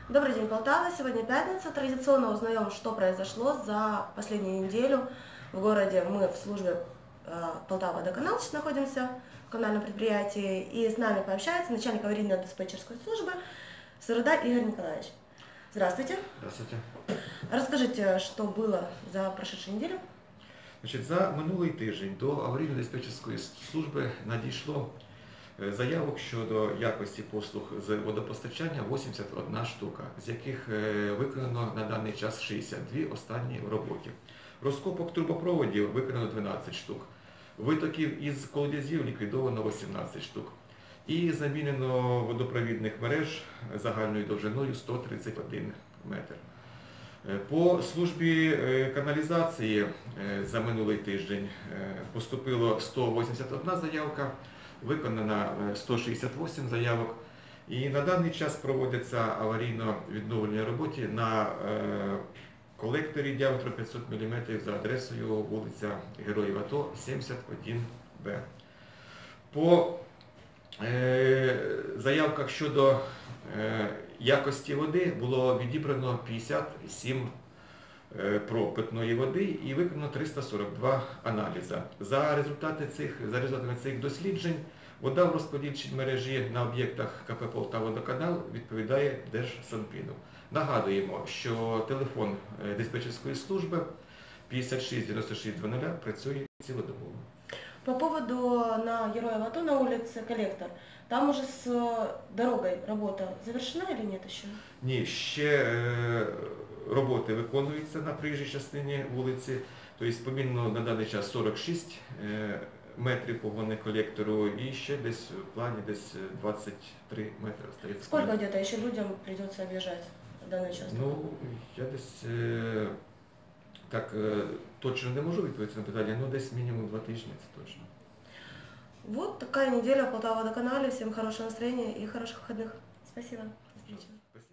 Добрый день, Полтава. Сегодня пятница. Традиционно узнаем, что произошло за последнюю неделю в городе. Мы в службе Полтава-Водоканал находимся, в коммунальном предприятии. И с нами пообщается начальник аварийно-диспетчерской службы Сырыда Игорь Николаевич. Здравствуйте. Здравствуйте. Расскажите, что было за прошедшую неделю? Значить, за минулий тиждень до аварійно-диспетчерської служби надійшло заявок щодо якості послуг з водопостачання 81 штука, з яких виконано на даний час 62 останні в роботі. Розкопок трубопроводів виконано 12 штук, витоків із колодязів ліквідовано 18 штук і замінено водопровідних мереж загальною довжиною 131 метр. По службі каналізації за минулий тиждень поступило 181 заявка, виконано 168 заявок. І на даний час проводяться аварійно-відновлені роботи на колекторі діаметром 500 мм за адресою вулиця Героїв АТО, 71Б. По заявках щодо якості води було відібрано 57 проб питної води і виконано 342 аналізи. За результатами цих досліджень вода в розподільчій мережі на об'єктах КП «Полтава-Водоканал» відповідає Держсанпіну. Нагадуємо, що телефон диспетчерської служби 56 96 00 працює цілодобово. По поводу на Героев АТО на улице Коллектор, там уже с дорогой работа завершена или нет еще? Ні, ще роботи виконуються на проїжджій частині вулиці. Тобто помінено на даний час 46 метрів погони колектору і ще десь в плані десь 23 метри остається. Сколько где-то еще людям придется объезжать в данный час? Ну, я десь так точно не можу відповісти на питання, але десь мінімум 2 тижні, це точно. Вот такая неделя в Полтава-Водоканале. Всем хорошего настроения и хороших выходных. Спасибо. До встречи.